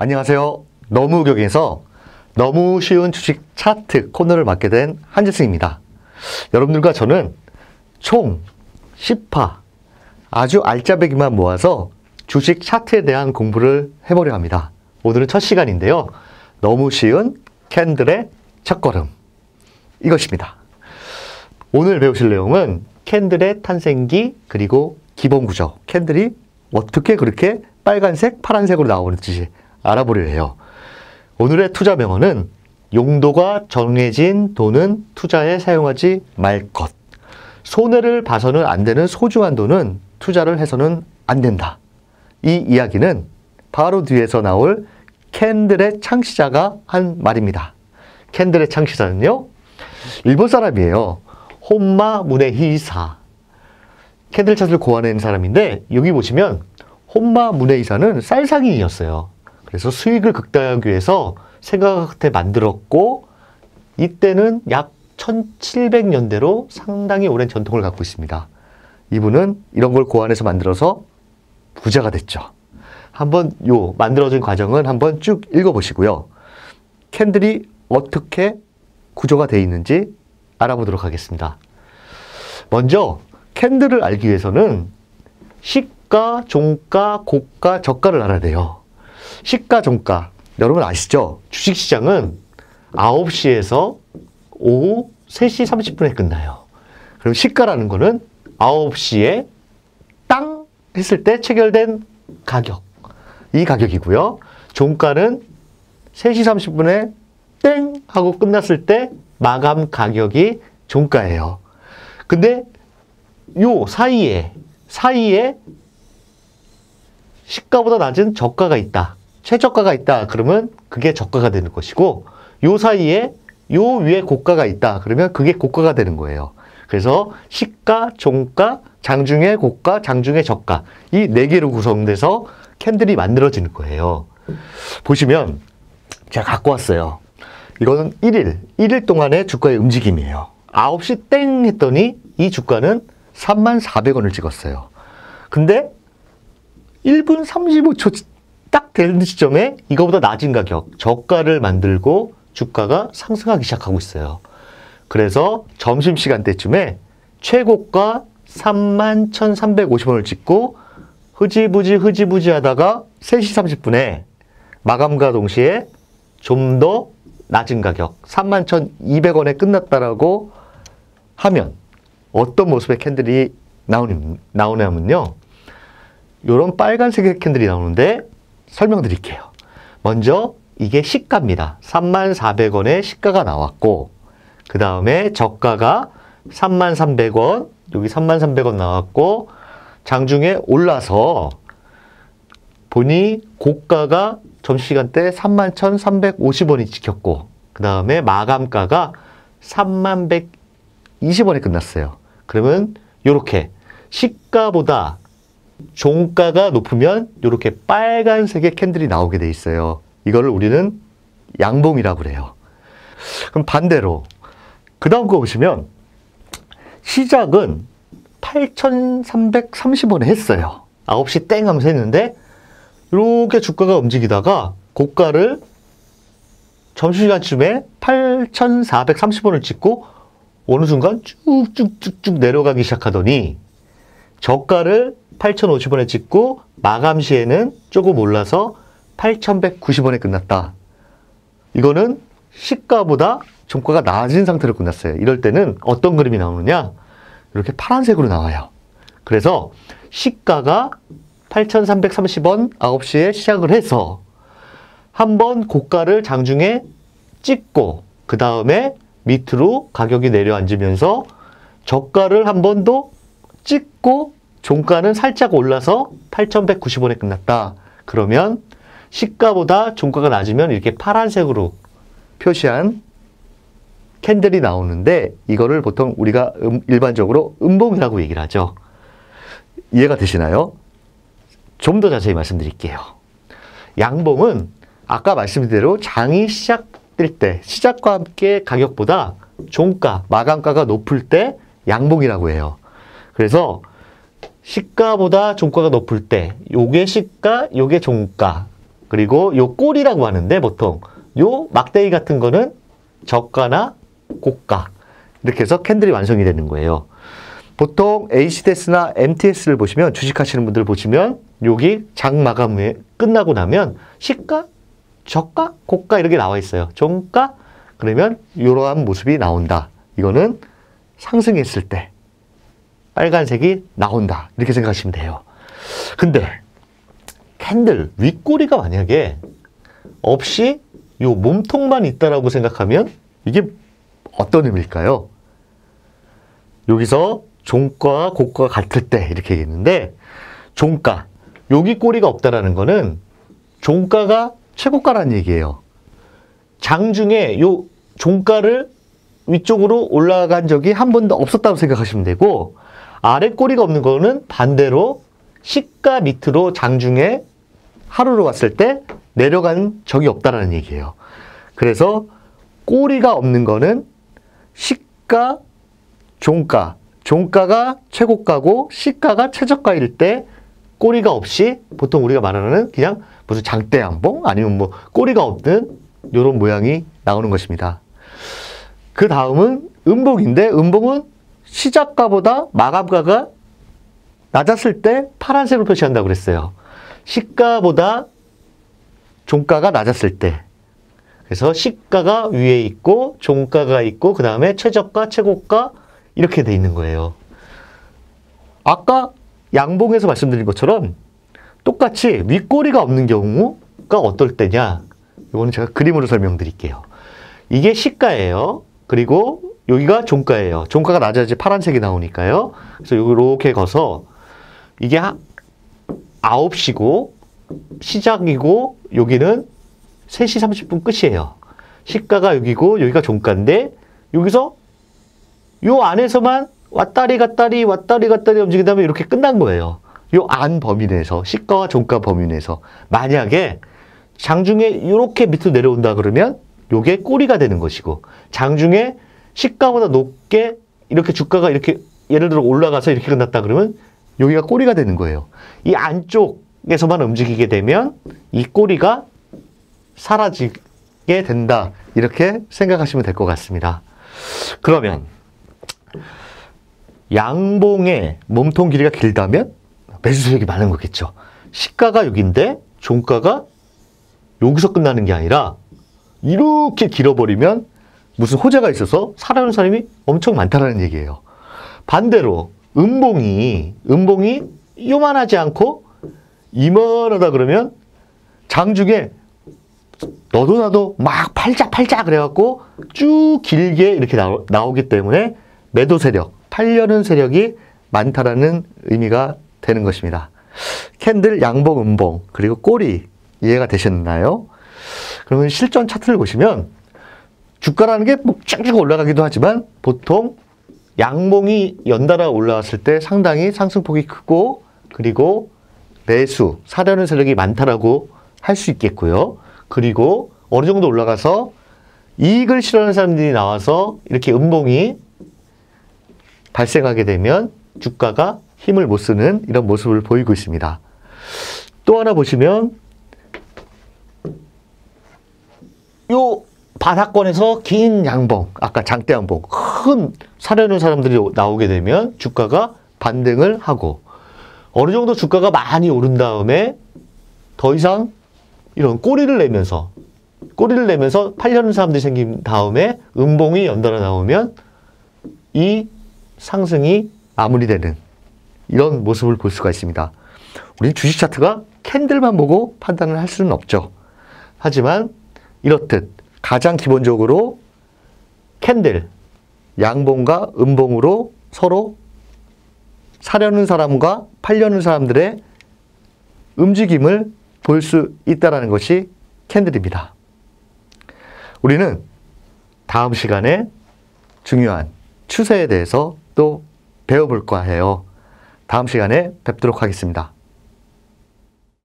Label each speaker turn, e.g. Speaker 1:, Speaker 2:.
Speaker 1: 안녕하세요. 너무경에서 너무 쉬운 주식 차트 코너를 맡게 된 한재승입니다. 여러분들과 저는 총 10화 아주 알짜배기만 모아서 주식 차트에 대한 공부를 해보려 합니다. 오늘은 첫 시간인데요. 너무 쉬운 캔들의 첫걸음 이것입니다. 오늘 배우실 내용은 캔들의 탄생기 그리고 기본 구조, 캔들이 어떻게 그렇게 빨간색, 파란색으로 나오는지 알아보려 해요. 오늘의 투자 명언은 용도가 정해진 돈은 투자에 사용하지 말 것. 손해를 봐서는 안 되는 소중한 돈은 투자를 해서는 안 된다. 이 이야기는 바로 뒤에서 나올 캔들의 창시자가 한 말입니다. 캔들의 창시자는요, 일본 사람이에요. 혼마 무네히사. 캔들 차트를 고안한 사람인데, 여기 보시면 혼마 무네히사는 쌀상인이었어요. 그래서 수익을 극대화하기 위해서 생각할 때 만들었고, 이때는 약 1700년대로 상당히 오랜 전통을 갖고 있습니다. 이분은 이런 걸 고안해서 만들어서 부자가 됐죠. 한번 요 만들어진 과정은 한번 쭉 읽어보시고요. 캔들이 어떻게 구조가 되어 있는지 알아보도록 하겠습니다. 먼저 캔들을 알기 위해서는 시가, 종가, 고가, 저가를 알아야 돼요. 시가, 종가, 여러분 아시죠? 주식시장은 9시에서 오후 3시 30분에 끝나요. 그럼 시가라는 거는 9시에 땅 했을 때 체결된 가격, 이 가격이고요. 종가는 3시 30분에 땡 하고 끝났을 때 마감 가격이 종가예요. 근데 요 사이에 시가보다 낮은 저가가 있다, 최저가가 있다 그러면 그게 저가가 되는 것이고, 요 사이에 요 위에 고가가 있다 그러면 그게 고가가 되는 거예요. 그래서 시가, 종가, 장중의 고가, 장중의 저가, 이 4개로 구성돼서 캔들이 만들어지는 거예요. 보시면 제가 갖고 왔어요. 이거는 1일 동안의 주가의 움직임이에요. 9시 땡 했더니 이 주가는 34,000원을 찍었어요. 근데 1분 35초 딱 되는 시점에 이거보다 낮은 가격, 저가를 만들고 주가가 상승하기 시작하고 있어요. 그래서 점심시간대쯤에 최고가 31,350원을 찍고 흐지부지 하다가 3시 30분에 마감과 동시에 좀 더 낮은 가격 31,200원에 끝났다라고 하면 어떤 모습의 캔들이 나오냐면요, 이런 빨간색의 캔들이 나오는데 설명드릴게요. 먼저 이게 시가입니다. 34,000원에 시가가 나왔고, 그 다음에 저가가 33,000원, 여기 33,000원 나왔고, 장중에 올라서 보니 고가가 점심시간대 31,350원이 찍혔고, 그 다음에 마감가가 31,120원에 끝났어요. 그러면 이렇게 시가보다 종가가 높으면 이렇게 빨간색의 캔들이 나오게 돼 있어요. 이거를 우리는 양봉이라고 그래요. 그럼 반대로 그 다음 거 보시면 시작은 8,330원에 했어요. 9시 땡 하면서 했는데 이렇게 주가가 움직이다가 고가를 점심시간쯤에 8,430원을 찍고 어느 순간 쭉쭉쭉쭉 내려가기 시작하더니 저가를 8,050원에 찍고 마감 시에는 조금 올라서 8,190원에 끝났다. 이거는 시가보다 종가가 낮은 상태로 끝났어요. 이럴 때는 어떤 그림이 나오느냐? 이렇게 파란색으로 나와요. 그래서 시가가 8,330원 9시에 시작을 해서 한번 고가를 장중에 찍고, 그 다음에 밑으로 가격이 내려앉으면서 저가를 한 번 더 찍고 종가는 살짝 올라서 8,190원에 끝났다. 그러면 시가보다 종가가 낮으면 이렇게 파란색으로 표시한 캔들이 나오는데, 이거를 보통 우리가 일반적으로 음봉이라고 얘기를 하죠. 이해가 되시나요? 좀 더 자세히 말씀드릴게요. 양봉은 아까 말씀드린 대로 장이 시작될 때, 시작과 함께 가격보다 종가, 마감가가 높을 때 양봉이라고 해요. 그래서 시가보다 종가가 높을 때 요게 시가, 요게 종가, 그리고 요 꼬리라고 하는데 보통 요 막대기 같은 거는 저가나 고가 이렇게 해서 캔들이 완성이 되는 거예요. 보통 HDS나 MTS를 보시면 주식하시는 분들 보시면 여기 장 마감 후에 끝나고 나면 시가, 저가, 고가 이렇게 나와 있어요. 종가 그러면 이러한 모습이 나온다. 이거는 상승했을 때 빨간색이 나온다. 이렇게 생각하시면 돼요. 근데 캔들 윗꼬리가 만약에 없이 요 몸통만 있다라고 생각하면 이게 어떤 의미일까요? 여기서 종가와 고가가 같을 때 이렇게 얘기했는데 종가, 여기 꼬리가 없다라는 거는 종가가 최고가라는 얘기예요. 장중에 요 종가를 위쪽으로 올라간 적이 한 번도 없었다고 생각하시면 되고 아래 꼬리가 없는 거는 반대로 시가 밑으로 장중에 하루로 왔을 때 내려간 적이 없다라는 얘기예요. 그래서 꼬리가 없는 거는 시가, 종가, 종가가 최고가고 시가가 최저가일 때 꼬리가 없이 보통 우리가 말하는 그냥 무슨 장대양봉 아니면 뭐 꼬리가 없는 이런 모양이 나오는 것입니다. 그 다음은 음봉인데 음봉은 시작가보다 마감가가 낮았을 때 파란색으로 표시한다고 그랬어요. 시가보다 종가가 낮았을 때. 그래서 시가가 위에 있고 종가가 있고 그 다음에 최저가, 최고가 이렇게 돼 있는 거예요. 아까 양봉에서 말씀드린 것처럼 똑같이 윗꼬리가 없는 경우가 어떨 때냐. 이거는 제가 그림으로 설명드릴게요. 이게 시가예요. 그리고 여기가 종가예요. 종가가 낮아야지 파란색이 나오니까요. 그래서 이렇게 가서 이게 9시고 시작이고 여기는 3시 30분 끝이에요. 시가가 여기고 여기가 종가인데 여기서 요 안에서만 왔다리 갔다리 움직인 다음에 이렇게 끝난 거예요. 요 안 범위 내에서 시가와 종가 범위 내에서 만약에 장중에 이렇게 밑으로 내려온다 그러면 요게 꼬리가 되는 것이고 장중에 시가보다 높게 이렇게 주가가 이렇게 예를 들어 올라가서 이렇게 끝났다 그러면 여기가 꼬리가 되는 거예요. 이 안쪽에서만 움직이게 되면 이 꼬리가 사라지게 된다. 이렇게 생각하시면 될 것 같습니다. 그러면 양봉의 몸통 길이가 길다면 매수 세력이 많은 거겠죠. 시가가 여기인데 종가가 여기서 끝나는 게 아니라 이렇게 길어버리면 무슨 호재가 있어서 사려는 사람이 엄청 많다는 얘기예요. 반대로 음봉이 요만하지 않고 이만하다 그러면 장중에 너도 나도 막 팔자 그래갖고 쭉 길게 이렇게 나오기 때문에 매도 세력, 팔려는 세력이 많다라는 의미가 되는 것입니다. 캔들, 양봉, 음봉, 그리고 꼬리 이해가 되셨나요? 그러면 실전 차트를 보시면 주가라는 게 뭐 쭉쭉 올라가기도 하지만 보통 양봉이 연달아 올라왔을 때 상당히 상승폭이 크고 그리고 매수, 사려는 세력이 많다라고 할 수 있겠고요. 그리고 어느 정도 올라가서 이익을 실현하는 사람들이 나와서 이렇게 음봉이 발생하게 되면 주가가 힘을 못 쓰는 이런 모습을 보이고 있습니다. 또 하나 보시면 요 바닥권에서 긴 양봉, 아까 장대 양봉, 큰 사려는 사람들이 나오게 되면 주가가 반등을 하고 어느 정도 주가가 많이 오른 다음에 더 이상 이런 꼬리를 내면서 팔려는 사람들이 생긴 다음에 음봉이 연달아 나오면 이 상승이 마무리되는 이런 모습을 볼 수가 있습니다. 우리 주식 차트가 캔들만 보고 판단을 할 수는 없죠. 하지만 이렇듯 가장 기본적으로 캔들, 양봉과 음봉으로 서로 사려는 사람과 팔려는 사람들의 움직임을 볼 수 있다는 것이 캔들입니다. 우리는 다음 시간에 중요한 추세에 대해서 또 배워볼 거예요. 다음 시간에 뵙도록 하겠습니다.